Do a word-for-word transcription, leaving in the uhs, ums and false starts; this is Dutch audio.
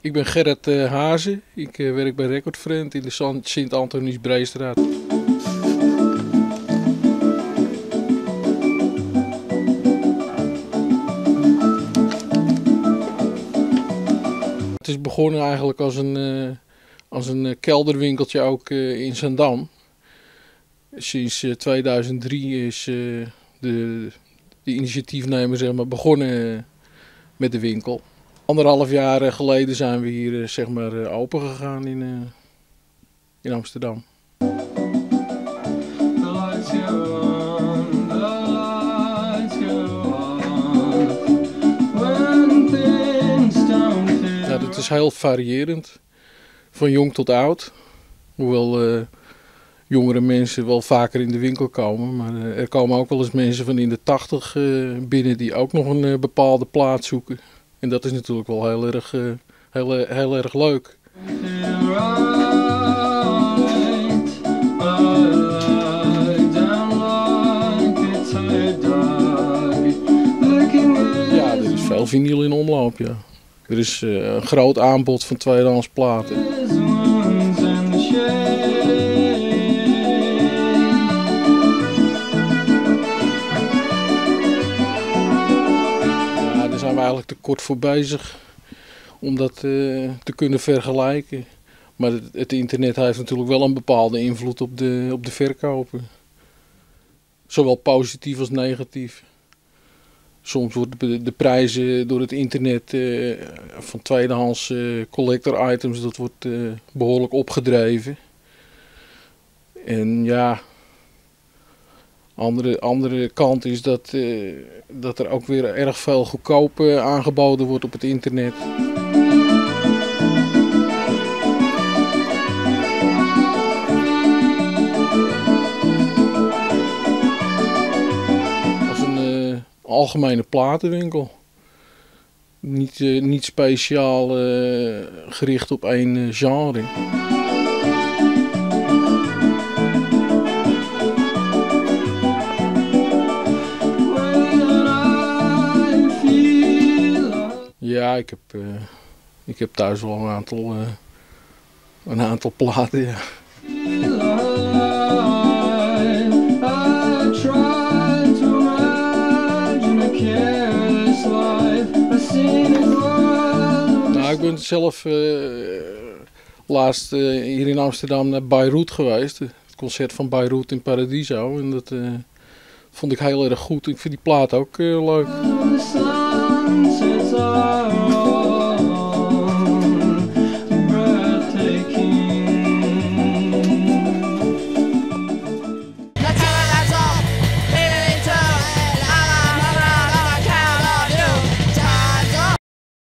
Ik ben Gerrit uh, Hazen. Ik uh, werk bij Recordfriend in de Sint-Antonius Breestraat. Het is begonnen eigenlijk als een, uh, als een uh, kelderwinkeltje ook uh, in Zaandam. Sinds uh, tweeduizend drie is uh, de, de initiatiefnemer zeg maar, begonnen uh, met de winkel. Anderhalf jaar geleden zijn we hier uh, zeg maar, uh, open gegaan in, uh, in Amsterdam. Ja, dat is heel variërend, van jong tot oud. Hoewel uh, jongere mensen wel vaker in de winkel komen. Maar uh, er komen ook wel eens mensen van in de tachtig uh, binnen die ook nog een uh, bepaalde plaats zoeken. En dat is natuurlijk wel heel erg, uh, heel, heel erg leuk. Ja, er is veel vinyl in omloop, ja. Er is uh, een groot aanbod van tweedehands platen. Daar zijn we eigenlijk te kort voor bezig om dat uh, te kunnen vergelijken. Maar het, het internet heeft natuurlijk wel een bepaalde invloed op de, op de verkopen. Zowel positief als negatief. Soms worden de, de prijzen door het internet uh, van tweedehands uh, collector items dat wordt, uh, behoorlijk opgedreven. En ja... Andere, andere kant is dat, uh, dat er ook weer erg veel goedkoop uh, aangeboden wordt op het internet. Als een uh, algemene platenwinkel. Niet, uh, niet speciaal uh, gericht op één uh, genre. Ja, ik heb, uh, ik heb thuis wel een aantal, uh, een aantal platen, ja. Nou, ik ben zelf uh, laatst uh, hier in Amsterdam naar Beirut geweest. Het concert van Beirut in Paradiso. En dat uh, vond ik heel erg goed. Ik vind die plaat ook uh, leuk.